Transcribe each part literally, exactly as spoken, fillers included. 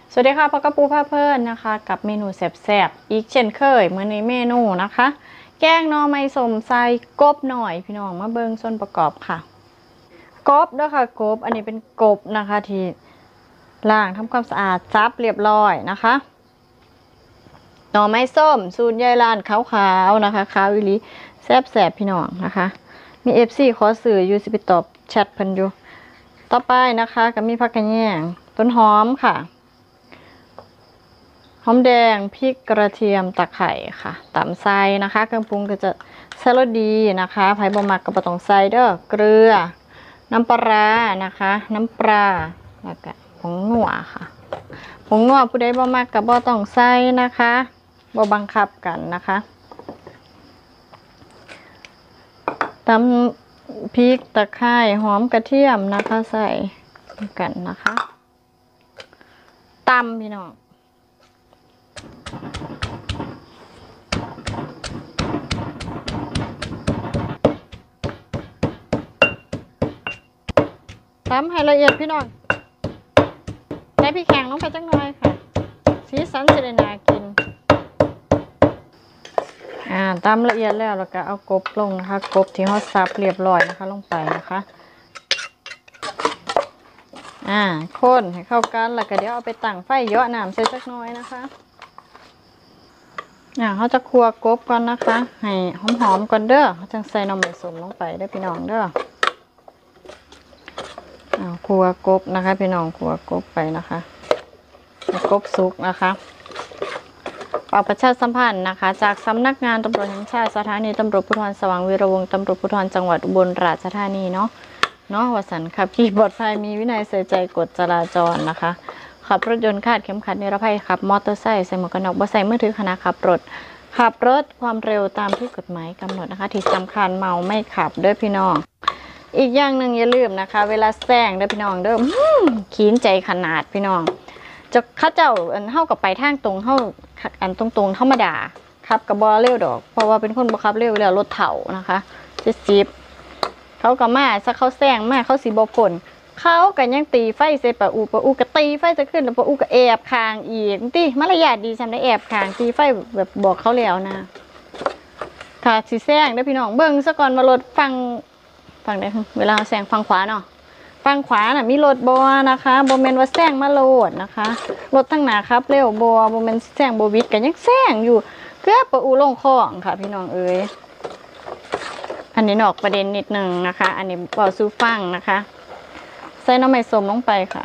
สวัสดีค่ะปอกระปูผ้าเพิ่นนะคะกับเมนูแซ่บๆอีกเช่นเคยมื้อนี้เมนูนะคะแกงหน่อไม้ส้มใส่กบหน่อยพี่น้องมาเบิ่งส่วนประกอบค่ะกบเด้อค่ะกบอันนี้เป็นกบนะคะที่ล้างทำความสะอาดซับเรียบร้อยนะคะหน่อไม้ส้มสูตรยายลานขาวๆนะคะขาวอีหลีแซ่บๆพี่น้องนะคะมีเอฟซีขอสื่ออยู่สิไปตอบแชทเพิ่นอยู่ต่อไปนะคะก็มีผักกระแยงต้นหอมค่ะหอมแดงพริกกระเทียมตะไคร่ค่ะตำไส้นะคะเครื่องปรุงก็จะใส่รสดีนะคะไผ่บะหมักกับปะตองไส้เด้อเกลือน้ำปลานะคะน้ำปลาแล้วก็ผงนัวค่ะผงนัวผู้ใดบะหมักกับบะตองไส้นะคะบะบังคับกันนะคะตำพริกตะไคร่หอมกระเทียมนะคะใส่กันนะคะตำพี่น้องตำให้ละเอียดพี่น้องใส่พริกแข็งลงไปจังหน่อยค่ะสีสันจะได้น่ากินอ่าตำละเอียดแล้วแล้วก็เอากบลงนะคะกบที่เขาซับเรียบร้อยนะคะลงไปนะคะอ่าคนให้เข้ากันแล้วก็เดี๋ยวเอาไปตั้งไฟเยอะน้ำใส่สักน้อยนะคะอ่าเขาจะคั่วกบก่อนนะคะให้หอมๆก่อนเด้อเขาจะใส่น้ำมันส้มลงไปได้พี่น้องเด้ออ่าคั่วกบนะคะพี่น้องคั่วกบไปนะคะกบสุกนะคะฝากประชาสัมพันธ์นะคะจากสำนักงานตำรวจแห่งชาติสถานีตำรวจภูธรสว่างวีระวงศ์ตำรวจภูธรจังหวัดอุบลราชธานีเนาะเนาะวสันต์ขับขี่ปลอดภัยมีวินัยใส่ใจกฎจราจรนะคะขับรถยนต์คาดเข็มขัดนิรภัยขับมอเตอร์ไซค์ใส่หมวกกันน็อกบ่ใส่มือถือขณะขับรถขับรถความเร็วตามที่กฎหมายกำหนดนะคะที่สำคัญเมาไม่ขับด้วยพี่น้องอีกอย่างหนึ่งอย่าลืมนะคะเวลาแซงด้วยพี่น้องเด้อขีนใจขนาดพี่น้องจะเข้าเจ้าอันเข้ากับไปทางตรงเข้าอันตรงๆธรรมดาขับกับบอเร็วดอกเพราะว่าเป็นคนบ่ขับเร็วแล้วรถเถ่านะคะจะจีบเขากับมาสักเขาแซงมาเขาสีบผลเขากันยังตีไฟเสปะอูปะอูกะตีไฟจะขึ้นแล้วปะอูกะแอบคางอีกตีมารยาทดีจำได้แอบคางตีไฟแบบบอกเขาแล้วนะค่ะสีแซงได้พี่น้องเบิ้งซะก่อนมารถฟังฟังได้เวลาแซงฟังขวาเนาะฟังขวาน่ะมีรถบัวนะคะโบเมนว่าแซงมาโลดนะคะรถทั้งหนาครับเร็วบัวโบเมนแซงโบวิดกันยังแซงอยู่เกือบปะอูลงคลองค่ะพี่น้องเอ๋ยอันนี้นอกประเด็นนิดนึงนะคะอันนี้เป่าซูฟังนะคะใส่น้ำมันส้มลงไปค่ะ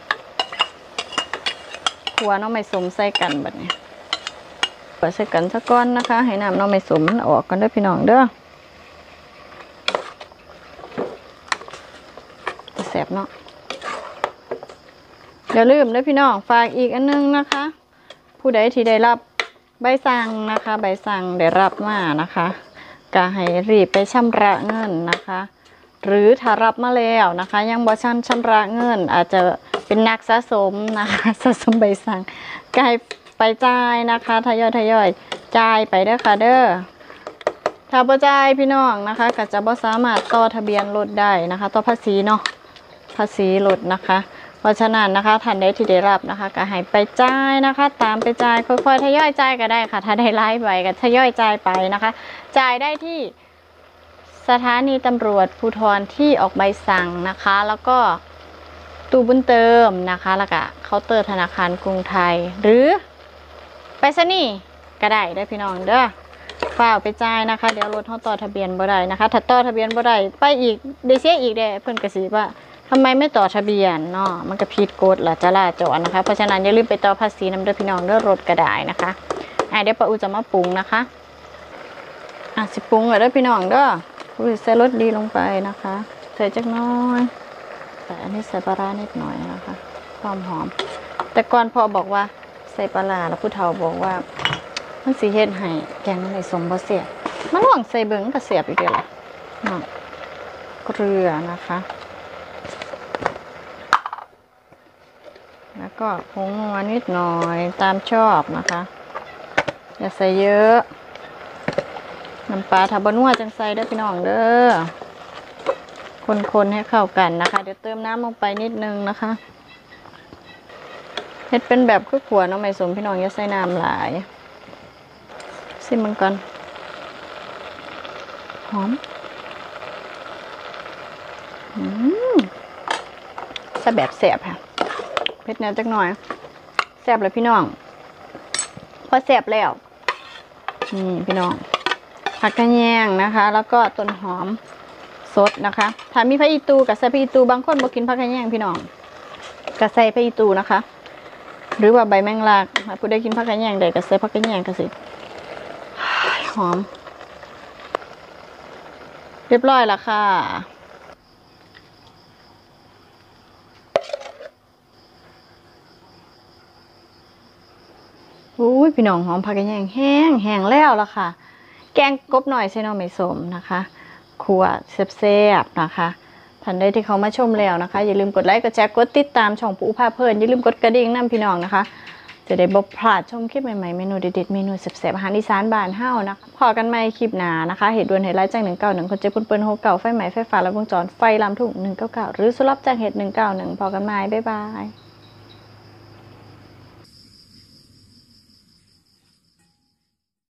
ขัวน้ำมันส้มใส่กันแบบนี้ขัวใส่กันสักก้อนนะคะให้น้ำน้ำมันส้มมันออกกันด้วยพี่น้องเด้อแซ่บเนาะอย่าลืมด้วยพี่น้องฝากอีกอันนึงนะคะผู้ใดที่ได้รับใบสั่งนะคะใบสั่งได้รับมานะคะก็ให้รีบไปชำระเงินนะคะหรือถ้ารับมาแล้วนะคะยังบ่ชันชำระเงินอาจจะเป็นนักสะสมนะคะสะสมใบสั่งก็ให้ไปจ่ายนะคะทยอยทยอยจ่ายไปเด้อค่ะเด้อถ้าบ่จ่ายพี่น้องนะคะก็จะบ่สามารถต่อทะเบียนรถได้นะคะต่อภาษีเนาะภาษีรถนะคะเพราะฉะนั้นนะคะท่านใดที่ได้รับนะคะก็ให้ไปจ่ายนะคะตามไปจ่ายค่อยๆทยอยจ่ายก็ได้ค่ะถ้าได้ไล่ใบก็ทยอยจ่ายไปนะคะจ่ายได้ที่สถานีตำรวจภูธรที่ออกใบสั่งนะคะแล้วก็ตู้บุญเติมนะคะแล้วก็เคาน์เตอร์ธนาคารกรุงไทยหรือไปรษณีย์ก็ได้ได้พี่น้องเด้อฝากไปจ่ายนะคะเดี๋ยวรถเขาต่อทะเบียนบ่ได้นะคะถ้าต่อทะเบียนบ่ได้ไปอีกเดเสียอีกเด้เพิ่นก็สิว่าทำไมไม่ต่อทะเบียนเนาะมันก็ผิดกฎหลักจราจรนะคะเพราะฉะนั้นอย่าลืมไปต่อภาษีน้ำเด้อพี่น้องเด้อรถก็ได้นะคะอ่ะเดี๋ยวป้าอูจะมาปรุงนะคะอ่ะสิปรุงเลยเด้อพี่น้องเด้ออุ้ยใส่รสดีลงไปนะคะใส่จักน้อยแต่อันนี้ใส่ปลาร้านิดหน่อยนะคะความหอมแต่ก่อนพ่อบอกว่าใส่ปลาร้าแล้วผู้เฒ่าบอกว่ามันสีเฮ็ดให้แกงมันไม่สมบ่เสียบมันหวังใส่เบิ่งก็เสียบอีกเด้อล่ะเนาะเกลือนะคะแล้วก็ผงนัวนิดหน่อยตามชอบนะคะอย่าใส่เยอะน้ำปลาถ้าบ่นัวจังใส่ได้พี่น้องเด้อคนๆให้เข้ากันนะคะเดี๋ยวเติมน้ำลงไปนิดนึงนะคะเฮ็ดเป็นแบบคือขัวน้องไม่สมพี่น้องอย่าใส่น้ำหลายซิมมันก่อนหอมอืมแซ่บแบบแซ่บค่ะเผ็ดแนวจักหน่อยแซ่บเลยพี่น้องพอแซ่บแล้วนี่พี่น้องผักกระแยงนะคะแล้วก็ต้นหอมสดนะคะถ้ามีผักอีตูกับใส่ผักอีตูบางคนบ่กินผักกระแยงพี่น้องก็ใส่ผักอีตูนะคะหรือว่าใบแมงลักผู้ใดกินผักกระแยงได้ก็ใส่ผักกระแยงก็สิหอมเรียบร้อยแล้วค่ะอุ้ยพี่น้องหอมผักกระแยงแห้งแห้งแล้วล่ะค่ะแกงกบหน่อยใส่น้องไม่สมนะคะครัวแซ่บๆนะคะท่านใดที่เขามาชมแล้วนะคะอย่าลืมกดไลค์กดแชร์กดติดตามช่องปู่พาเพลินอย่าลืมกดกระดิ่งนำพี่น้องนะคะจะได้บ่พลาดชมคลิปใหม่ๆเมนูเด็ดๆเมนูแซ่บๆอาหารอีสานบ้านเฮานะคะพอกันใหม่คลิปหน้านะคะเหตุด่วนเหตุร้ายจากหนึ่งเก้าหนึ่งคนเจ็บคนเปิ้นโฮเก่าไฟไหม้ไฟฟ้าและวงจรไฟลามทุ่งหนึ่งเก้าเก้าหรือสุรับจากเหตุหนึ่งเก้าหนึ่งพอกันใหม่บ๊ายบาย